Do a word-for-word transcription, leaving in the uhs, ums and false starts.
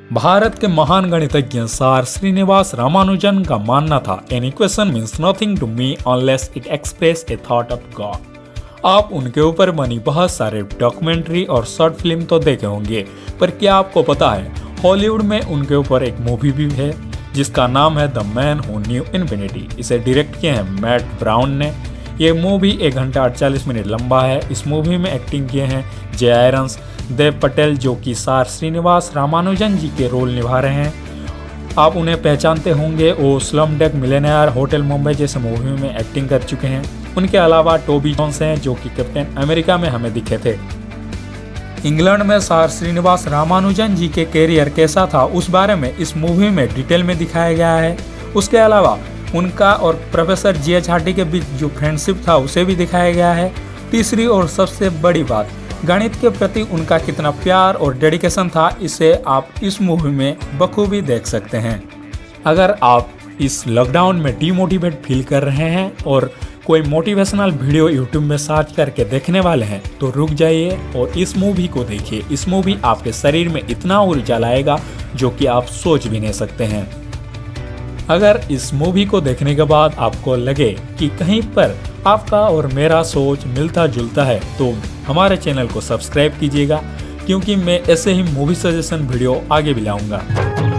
भारत के महान गणितज्ञ सर श्रीनिवास रामानुजन का मानना था, an equation means nothing to me unless it express a thought of God. आप उनके ऊपर बनी बहुत सारे डॉक्यूमेंट्री और शॉर्ट फिल्म तो देखे होंगे, पर क्या आपको पता है हॉलीवुड में उनके ऊपर एक मूवी भी है जिसका नाम है the man who knew infinity. इसे डायरेक्ट किए हैं मैट ब्राउन ने। ये मूवी एक घंटा अड़तालीस मिनट लंबा है। इस मूवी में एक्टिंग किए हैं जय आयरन्स, देव पटेल जो कि सर श्रीनिवास रामानुजन जी के रोल निभा रहे हैं। आप उन्हें पहचानते होंगे, वो स्लमडॉग मिलियनेयर, होटल मुंबई जैसे मूवी में एक्टिंग कर चुके हैं। उनके अलावा टोबी जॉन्स हैं जो कि कैप्टन अमेरिका में हमें दिखे थे। इंग्लैंड में सर श्रीनिवास रामानुजन जी के कैरियर कैसा था उस बारे में इस मूवी में डिटेल में दिखाया गया है। उसके अलावा उनका और प्रोफेसर जी एच हार्डी के बीच जो फ्रेंडशिप था उसे भी दिखाया गया है। तीसरी और सबसे बड़ी बात, गणित के प्रति उनका कितना प्यार और डेडिकेशन था, इसे आप इस मूवी में बखूबी देख सकते हैं। अगर आप इस लॉकडाउन में डीमोटिवेट फील कर रहे हैं और कोई मोटिवेशनल वीडियो यूट्यूब में सर्च करके देखने वाले हैं तो रुक जाइए और इस मूवी को देखिए। इस मूवी आपके शरीर में इतना ऊर्जा लाएगा जो कि आप सोच भी नहीं सकते हैं। अगर इस मूवी को देखने के बाद आपको लगे कि कहीं पर आपका और मेरा सोच मिलता जुलता है तो हमारे चैनल को सब्सक्राइब कीजिएगा, क्योंकि मैं ऐसे ही मूवी सजेशन वीडियो आगे भी लाऊंगा।